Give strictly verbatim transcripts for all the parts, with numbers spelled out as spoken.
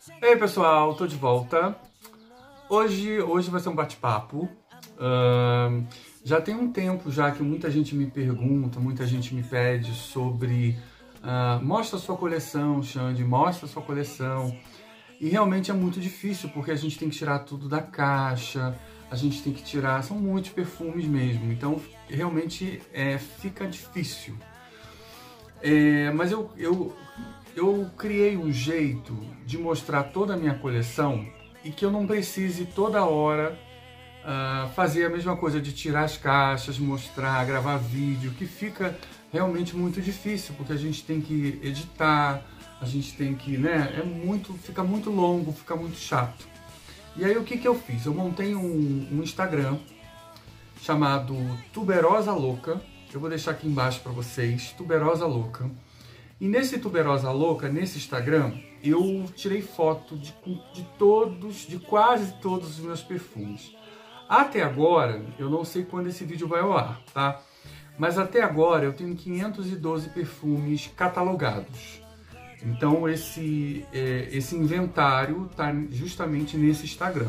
E aí pessoal, tô de volta. Hoje, hoje vai ser um bate-papo. Uh, já tem um tempo já que muita gente me pergunta, muita gente me pede sobre uh, mostra a sua coleção, Xande, mostra a sua coleção. E realmente é muito difícil, porque a gente tem que tirar tudo da caixa, a gente tem que tirar, são muitos perfumes mesmo, então realmente é, fica difícil. É, mas eu, eu, eu criei um jeito de mostrar toda a minha coleção e que eu não precise toda hora uh, fazer a mesma coisa de tirar as caixas, mostrar, gravar vídeo, que fica realmente muito difícil, porque a gente tem que editar, a gente tem que, né, é muito, fica muito longo, fica muito chato. E aí o que que eu fiz? Eu montei um, um Instagram chamado Tuberosa Louca. Eu vou deixar aqui embaixo para vocês, Tuberosa Louca. E nesse Tuberosa Louca, nesse Instagram, eu tirei foto de, de todos, de quase todos os meus perfumes. Até agora, eu não sei quando esse vídeo vai ao ar, tá? Mas até agora eu tenho quinhentos e doze perfumes catalogados. Então esse, é, esse inventário está justamente nesse Instagram.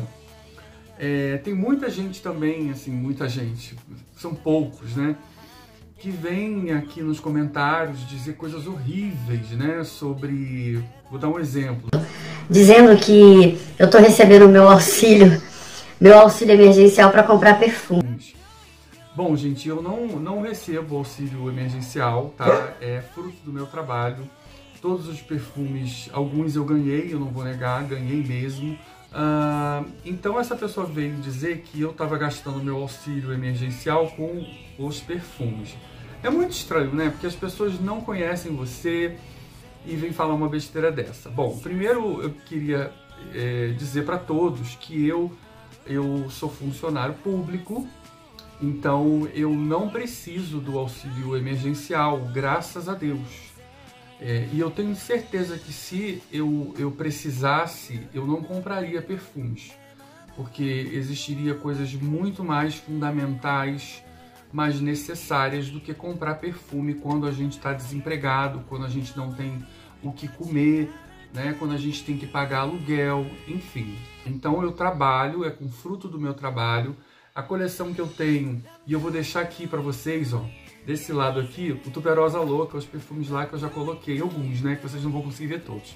É, tem muita gente também, assim, muita gente, são poucos, né? Que vem aqui nos comentários dizer coisas horríveis, né? Sobre, vou dar um exemplo. Dizendo que eu estou recebendo o meu auxílio, meu auxílio emergencial para comprar perfumes. Bom, gente, eu não, não recebo auxílio emergencial, tá? É fruto do meu trabalho. Todos os perfumes, alguns eu ganhei, eu não vou negar, ganhei mesmo. Uh, então essa pessoa veio dizer que eu estava gastando meu auxílio emergencial com os perfumes. É muito estranho, né? Porque as pessoas não conhecem você e vêm falar uma besteira dessa. Bom, primeiro eu queria é, dizer para todos que eu, eu sou funcionário público, então eu não preciso do auxílio emergencial, graças a Deus. É, e eu tenho certeza que se eu, eu precisasse, eu não compraria perfumes, porque existiria coisas muito mais fundamentais, mais necessárias do que comprar perfume quando a gente está desempregado, quando a gente não tem o que comer, né, quando a gente tem que pagar aluguel, enfim. Então eu trabalho, é com fruto do meu trabalho, a coleção que eu tenho, e eu vou deixar aqui para vocês, ó, desse lado aqui, o Tuberosa Louca, os perfumes lá que eu já coloquei, alguns, né, que vocês não vão conseguir ver todos.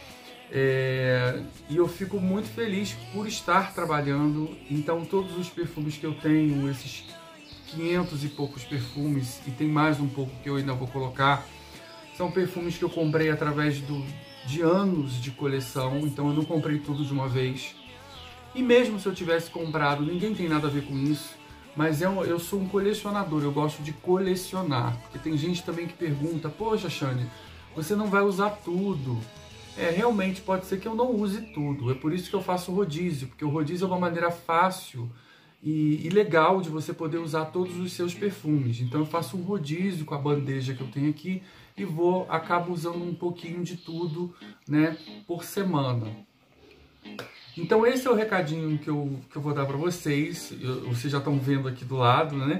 É, e eu fico muito feliz por estar trabalhando, então todos os perfumes que eu tenho, esses quinhentos e poucos perfumes, e tem mais um pouco que eu ainda vou colocar, são perfumes que eu comprei através do, de anos de coleção, então eu não comprei tudo de uma vez. E mesmo se eu tivesse comprado, ninguém tem nada a ver com isso, mas eu, eu sou um colecionador, eu gosto de colecionar. Porque tem gente também que pergunta, poxa, Xande, você não vai usar tudo. É, realmente pode ser que eu não use tudo, é por isso que eu faço rodízio, porque o rodízio é uma maneira fácil e, e legal de você poder usar todos os seus perfumes. Então eu faço um rodízio com a bandeja que eu tenho aqui e vou, acabo usando um pouquinho de tudo, né, por semana. Então esse é o recadinho que eu, que eu vou dar para vocês, eu, vocês já estão vendo aqui do lado, né?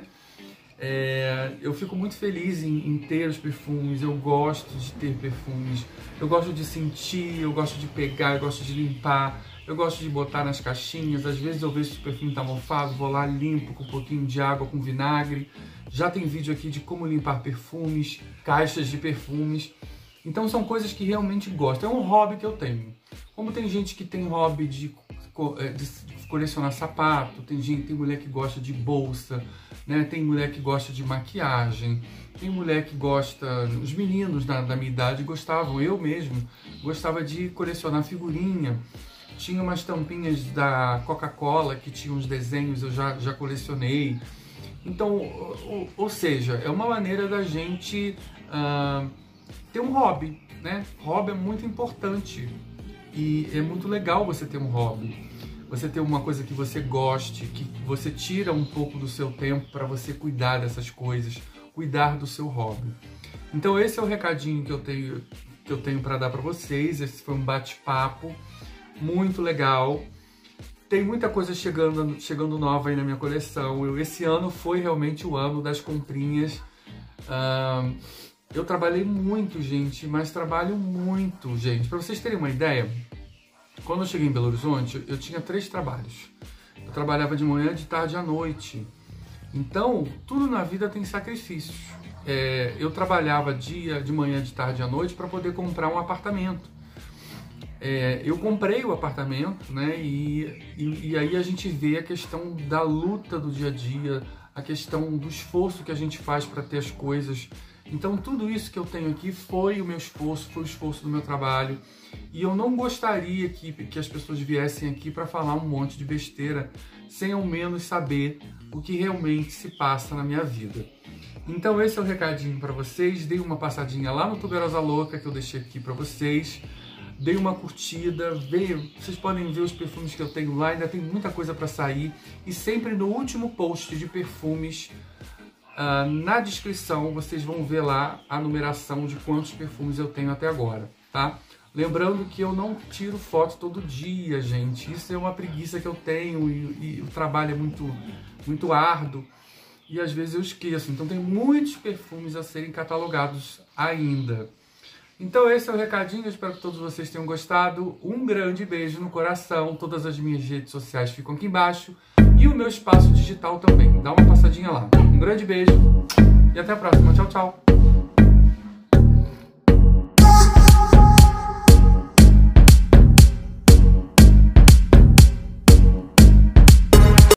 É, eu fico muito feliz em, em ter os perfumes, eu gosto de ter perfumes, eu gosto de sentir, eu gosto de pegar, eu gosto de limpar, eu gosto de botar nas caixinhas, às vezes eu vejo se o perfume está mofado, vou lá, limpo com um pouquinho de água, com vinagre. Já tem vídeo aqui de como limpar perfumes, caixas de perfumes. Então são coisas que realmente gosto, é um hobby que eu tenho. Como tem gente que tem hobby de, de colecionar sapato, tem gente, tem mulher que gosta de bolsa, né? Tem mulher que gosta de maquiagem, tem mulher que gosta, os meninos da, da minha idade gostavam, eu mesmo gostava de colecionar figurinha. Tinha umas tampinhas da Coca-Cola que tinham uns desenhos, eu já, já colecionei. Então, ou, ou seja, é uma maneira da gente uh, ter um hobby, né? Hobby é muito importante. E é muito legal você ter um hobby, você ter uma coisa que você goste, que você tira um pouco do seu tempo para você cuidar dessas coisas, cuidar do seu hobby. Então esse é o recadinho que eu tenho, que eu tenho para dar para vocês. Esse foi um bate-papo muito legal. Tem muita coisa chegando, chegando nova aí na minha coleção. Eu, esse ano foi realmente o ano das comprinhas. Uh, eu trabalhei muito, gente, mas trabalho muito, gente. Para vocês terem uma ideia, quando eu cheguei em Belo Horizonte, eu tinha três trabalhos. Eu trabalhava de manhã, de tarde e à noite. Então, tudo na vida tem sacrifícios. É, eu trabalhava dia, de manhã, de tarde e à noite para poder comprar um apartamento. É, eu comprei o apartamento, né? E, e, e aí a gente vê a questão da luta do dia a dia, a questão do esforço que a gente faz para ter as coisas. Então, tudo isso que eu tenho aqui foi o meu esforço, foi o esforço do meu trabalho. E eu não gostaria que, que as pessoas viessem aqui para falar um monte de besteira, sem ao menos saber o que realmente se passa na minha vida. Então, esse é o recadinho para vocês. Dei uma passadinha lá no Tuberosa Louca, que eu deixei aqui para vocês. Dei uma curtida, veio, vocês podem ver os perfumes que eu tenho lá, ainda tem muita coisa para sair. E sempre no último post de perfumes, uh, na descrição, vocês vão ver lá a numeração de quantos perfumes eu tenho até agora, tá? Lembrando que eu não tiro foto todo dia, gente. Isso é uma preguiça que eu tenho e, e o trabalho é muito, muito árduo. E às vezes eu esqueço. Então tem muitos perfumes a serem catalogados ainda. Então esse é o recadinho, eu espero que todos vocês tenham gostado. Um grande beijo no coração, todas as minhas redes sociais ficam aqui embaixo. E o meu espaço digital também, dá uma passadinha lá. Um grande beijo e até a próxima, tchau, tchau!